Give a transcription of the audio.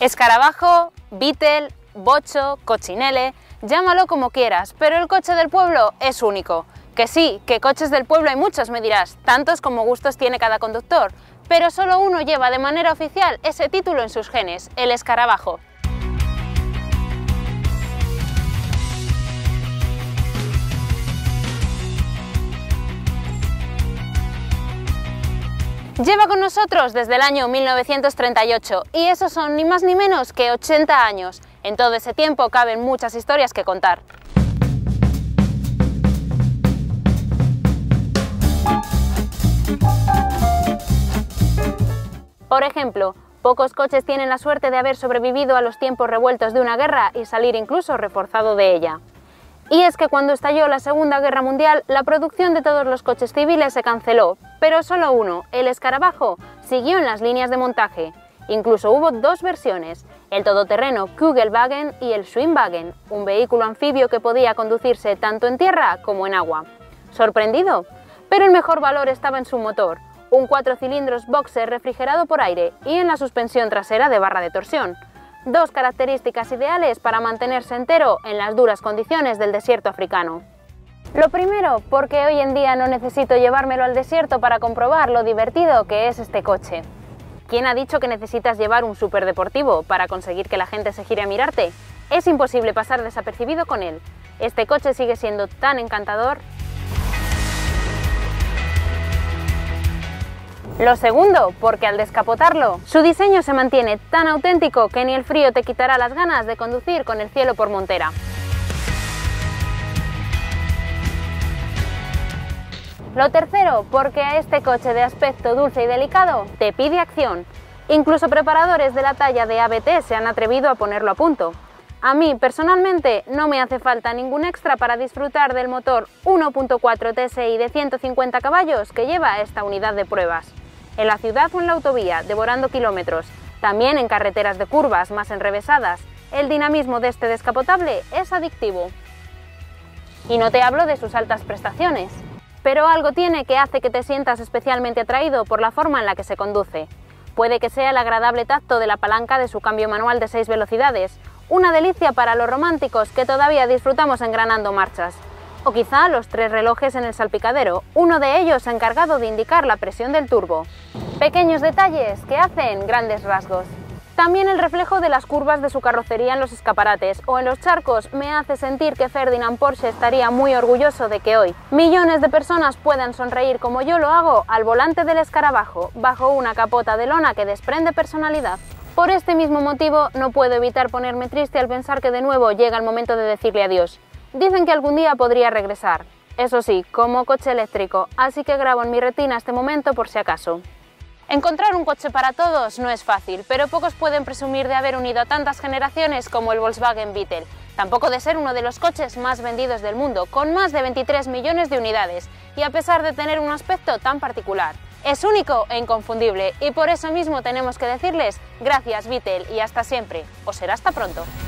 Escarabajo, Beetle, bocho, cochinelle, llámalo como quieras, pero el coche del pueblo es único. Que sí, que coches del pueblo hay muchos, me dirás, tantos como gustos tiene cada conductor, pero solo uno lleva de manera oficial ese título en sus genes, el escarabajo. Lleva con nosotros desde el año 1938 y esos son ni más ni menos que 80 años. En todo ese tiempo caben muchas historias que contar. Por ejemplo, pocos coches tienen la suerte de haber sobrevivido a los tiempos revueltos de una guerra y salir incluso reforzado de ella. Y es que cuando estalló la Segunda Guerra Mundial, la producción de todos los coches civiles se canceló, pero solo uno, el escarabajo, siguió en las líneas de montaje. Incluso hubo dos versiones, el todoterreno Kugelwagen y el Schwimmwagen, un vehículo anfibio que podía conducirse tanto en tierra como en agua. ¿Sorprendido? Pero el mejor valor estaba en su motor, un 4 cilindros boxer refrigerado por aire y en la suspensión trasera de barra de torsión. Dos características ideales para mantenerse entero en las duras condiciones del desierto africano. Lo primero, porque hoy en día no necesito llevármelo al desierto para comprobar lo divertido que es este coche. ¿Quién ha dicho que necesitas llevar un superdeportivo para conseguir que la gente se gire a mirarte? Es imposible pasar desapercibido con él. Este coche sigue siendo tan encantador. Lo segundo, porque al descapotarlo, su diseño se mantiene tan auténtico que ni el frío te quitará las ganas de conducir con el cielo por montera. Lo tercero, porque a este coche de aspecto dulce y delicado te pide acción. Incluso preparadores de la talla de ABT se han atrevido a ponerlo a punto. A mí, personalmente, no me hace falta ningún extra para disfrutar del motor 1.4 TSI de 150 caballos que lleva esta unidad de pruebas. En la ciudad o en la autovía, devorando kilómetros, también en carreteras de curvas más enrevesadas, el dinamismo de este descapotable es adictivo. Y no te hablo de sus altas prestaciones. Pero algo tiene que hace que te sientas especialmente atraído por la forma en la que se conduce. Puede que sea el agradable tacto de la palanca de su cambio manual de 6 velocidades, una delicia para los románticos que todavía disfrutamos engranando marchas. O quizá los 3 relojes en el salpicadero, uno de ellos encargado de indicar la presión del turbo. Pequeños detalles que hacen grandes rasgos. También el reflejo de las curvas de su carrocería en los escaparates o en los charcos me hace sentir que Ferdinand Porsche estaría muy orgulloso de que hoy millones de personas puedan sonreír como yo lo hago al volante del escarabajo, bajo una capota de lona que desprende personalidad. Por este mismo motivo no puedo evitar ponerme triste al pensar que de nuevo llega el momento de decirle adiós. Dicen que algún día podría regresar, eso sí, como coche eléctrico, así que grabo en mi retina este momento por si acaso. Encontrar un coche para todos no es fácil, pero pocos pueden presumir de haber unido a tantas generaciones como el Volkswagen Beetle, tampoco de ser uno de los coches más vendidos del mundo, con más de 23 millones de unidades, y a pesar de tener un aspecto tan particular. Es único e inconfundible, y por eso mismo tenemos que decirles gracias Beetle y hasta siempre, o será hasta pronto.